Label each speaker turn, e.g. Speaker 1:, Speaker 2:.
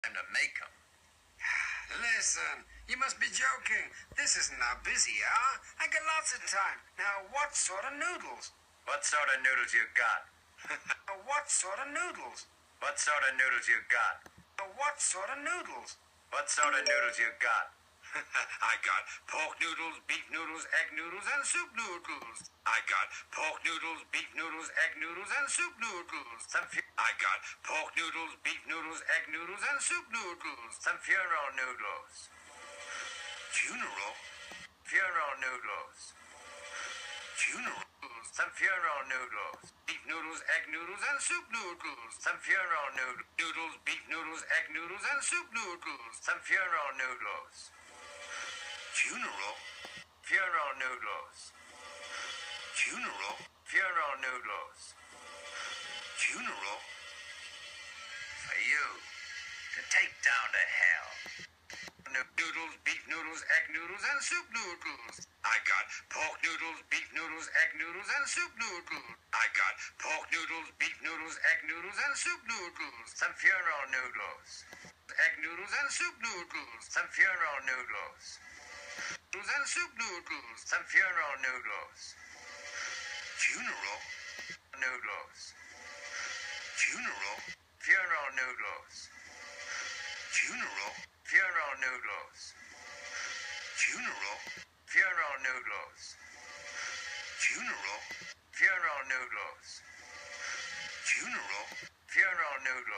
Speaker 1: Time to make them.
Speaker 2: Listen, you must be joking. This isn't our busy hour. I got lots of time. Now, what sort of noodles?
Speaker 1: What sort of noodles you got?
Speaker 2: What sort of noodles?
Speaker 1: What sort of noodles you got?
Speaker 2: What sort of noodles?
Speaker 1: What sort of noodles you got?
Speaker 2: I got pork noodles, beef noodles, egg noodles, and soup noodles. I got pork noodles, beef noodles, egg noodles, and soup noodles. I got pork noodles, beef noodles, egg noodles, and soup noodles.
Speaker 1: Some funeral noodles.
Speaker 2: Funeral?
Speaker 1: Funeral noodles.
Speaker 2: Funeral?
Speaker 1: Some funeral noodles.
Speaker 2: Beef noodles, egg noodles, and soup noodles.
Speaker 1: Some funeral noodles.
Speaker 2: Noodles, beef noodles, egg noodles, and soup noodles.
Speaker 1: Some funeral noodles.
Speaker 2: Funeral?
Speaker 1: Funeral noodles.
Speaker 2: Funeral?
Speaker 1: Funeral noodles.
Speaker 2: Funeral?
Speaker 1: For you to take down to hell.
Speaker 2: Noodles, beef noodles, egg noodles, and soup noodles. I got pork noodles, beef noodles, egg noodles, and soup noodles. I got pork noodles, beef noodles, egg noodles, and soup noodles.
Speaker 1: Some funeral noodles.
Speaker 2: Egg noodles and soup noodles.
Speaker 1: Some funeral noodles.
Speaker 2: Noodles and soup noodles.
Speaker 1: Some funeral noodles.
Speaker 2: Funeral?
Speaker 1: Noodles.
Speaker 2: Funeral?
Speaker 1: Funeral noodles.
Speaker 2: Funeral?
Speaker 1: Funeral noodles.
Speaker 2: Funeral?
Speaker 1: Funeral noodles.
Speaker 2: Funeral?
Speaker 1: Funeral noodles.
Speaker 2: Funeral?
Speaker 1: Funeral noodles.